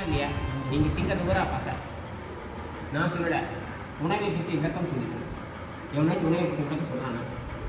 இல்லையா? நீங்கள் திங்கிறது பூரா பசை. நான் சொல்லலை, உணவை பற்றி விளக்கம் சொல்லிட்டு எவனாச்சும் உணவை பற்றி விளக்கம் சொல்கிறானா?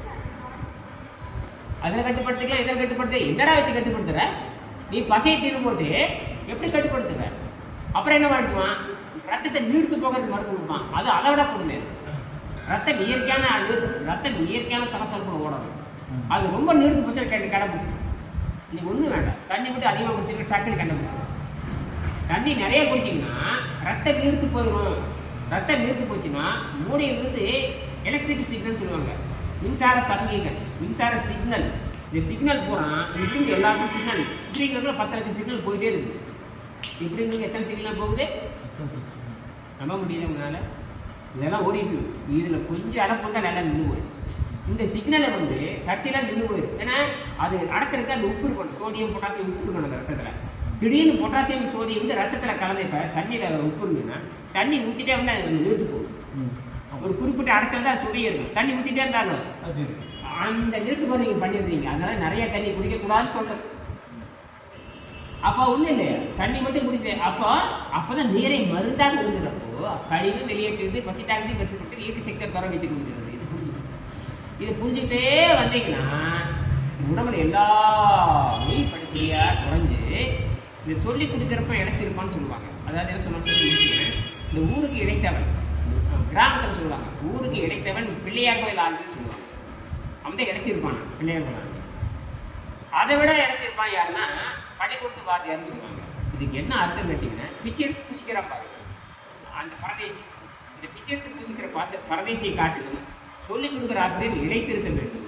அதில் கட்டுப்படுத்திக்கலாம், இதில் கட்டுப்படுத்த. என்னடா வச்சு கட்டுப்படுத்துற? நீ பசையை தீர்வு போட்டு எப்படி கட்டுப்படுத்துற? அப்புறம் என்ன பண்ணிடுவான்? ரத்தத்தை நீர்த்து போகிறதுக்கு மருந்து கொடுப்பான். அது அதை விட கொடுங்க. ரத்தம் இயற்கையான சலசலப்பு ஓடணும். அது ரொம்ப நீர்த்து போச்சு கண்டுபிடிச்சு. நீ ஒன்றும் வேண்டாம், தண்ணி மட்டும் அதிகமாக குடிச்சிருக்க டக்குன்னு கண்டுபிடிச்சு. தண்ணி நிறைய குடிச்சிங்கன்னா ரத்தம் நீர்த்து போயிடும். ரத்தம் நீர்த்து போச்சுன்னா மூளையிலிருந்து எலக்ட்ரிக் சிக்னல் சொல்லுவாங்க, மின்சார சமிகைகள், மின்சார சிக்னல். இந்த சிக்னல் போனால் இப்படி எல்லாருக்கும் சிக்னல் இப்படிங்கிறதுல 10 லட்சம் சிக்னல் போயிட்டே இருக்குது. இப்படிங்கிறது எத்தனை சிக்னல் போகுது நம்ப முடியல உங்களால்? இதெல்லாம் ஓடிட்டு இதில் கொஞ்சம் அடப்புண்டா நல்லா நின்று போயிடும். இந்த சிக்னலை கட்சியெல்லாம் நின்று போயிடும். ஏன்னா அது அடக்கிறதுக்கு அந்த உப்பு இருக்கணும், சோடியம் பொட்டாசியம் உப்பு இருக்கணும் அந்த ரத்தத்தில். திடீர்னு பொட்டாசியம் சோடியம் ரத்தத்தில் கலந்த இப்போ தண்ணியில் உப்பு இருந்துன்னா தண்ணி ஊற்றிட்டே இருந்தால் அது நிறுத்து போகும். ஒரு குறிப்பிட்ட அடக்கிறதா சுவையே இருக்கும். தண்ணி ஊற்றிட்டே இருந்தாலும் அந்த நிறுத்து போய் நீங்கள் பண்ணிடுறீங்க. அதனால நிறைய தண்ணி குடிக்கக்கூடாதுன்னு சொல்கிறேன். அப்போ ஒன்றும் இல்லை, தண்ணி மட்டும் குடிச்சு அப்போதான் நீரை மருந்தாக இருந்துடுறப்போ கழிவு வெளியேற்றது, பசித்தாங்க கட்டுப்பட்டு இயற்கை சக்தியை துற வைத்து கொடுக்குறது. இது புரிஞ்சுக்கிட்டே வந்தீங்கன்னா உடம்புல எல்லா நோய் படுக்கையா குறைஞ்சு இது சொல்லி கொடுக்குறப்ப இணைச்சிருப்பான்னு சொல்லுவாங்க. அதாவது என்ன சொல்லுவாங்க, இந்த ஊருக்கு இணைத்தவன், கிராமத்தில் சொல்லுவாங்க ஊருக்கு இணைத்தவன் பிள்ளையார் கோயில் ஆண்டுன்னு சொல்லுவாங்க. அவன் தான் இணைச்சிருப்பான் பிள்ளையார் கோயில் ஆண்டு. அதை விட இணைச்சிருப்பான் யாருன்னா பள்ளிக்கூடத்து வாத்தியார்னு சொல்லுவாங்க. இதுக்கு என்ன அர்த்தம் கேட்டீங்கன்னா, பிச்சை எடுத்து பூசிக்கிறான் பாருங்க அந்த பரதேசி. இந்த பிச்சை எடுத்து பூசிக்கிற பரதேசியை காட்டுது சொல்லிக் கொடுக்குற ஆசிரியர் இணைத்திருக்க வேண்டும்.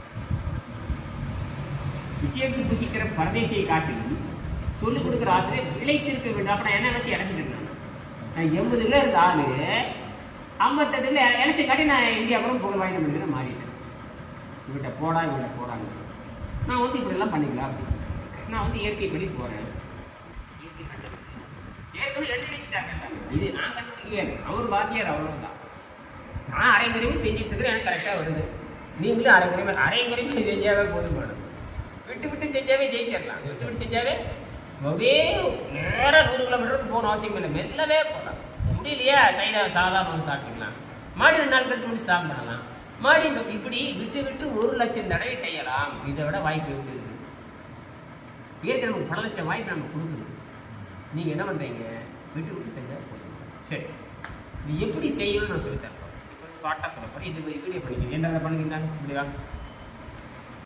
பிச்சை எடுத்து பூசிக்கிற பரதேசியை காட்டிலும் சொல்லிக் கொடுக்குற ஆசிரியர் இழைத்திருக்க வேண்டும். அப்ப நான் என்ன வச்சு இணைச்சிட்டு நான் 80 கிலோ இருந்த ஆளு 58 இணைச்சி காட்டி நான் இந்தியாவுக்கு புகழ் வாய்ந்த மனிதனை மாறிட்டேன். இவட்ட போடாங்க நான் இப்படிலாம் பண்ணிக்கலாம் அப்படின்னு. நான் இயற்கைப்படி போறேன். இயற்கை சண்டை ஏற்கனவே எழுதி வச்சுட்டாங்க. இது நான் கண்டுபிடிக்கவே, அவர் வாத்தியார் அவ்வளவுதான். நான் அரைமுறையும் செஞ்சுட்டு இருக்கிறேன், எனக்கு கரெக்டாக வருது. நீங்களும் அரைமுறையும் செஞ்சாவே போதும் மேடம். விட்டு செஞ்சாவே ஜெயிச்சிடலாம். விட்டு செஞ்சாவே அப்படியே நேராக 100 கிலோமீட்டருக்கு போகணும் அவசியம் இல்லை, மெல்லவே போகலாம். முடியலையா சாதாரண சாப்பிட்டுக்கலாம். மாடி 2 நாள் கழிச்சு மட்டும் ஸ்டாப் பண்ணலாம். மாடி இப்படி விட்டு 1 லட்சம் தடவை செய்யலாம். இதை விட வாய்ப்பு இருக்குது. ஏற்கனவே நமக்கு பல லட்சம் வாய்ப்பு நம்ம கொடுக்குது. நீங்கள் என்ன பண்ணுறீங்க, விட்டு செஞ்சால் போதும். சரி, இது எப்படி செய்யணும்னு நான் சொல்லித்தரேன். ஷார்ட்டாக சொல்ல போகிறேன். இது வீடியோ பண்ணிக்கிறேன். என்ன பண்ணுவீங்களா இப்படிதான்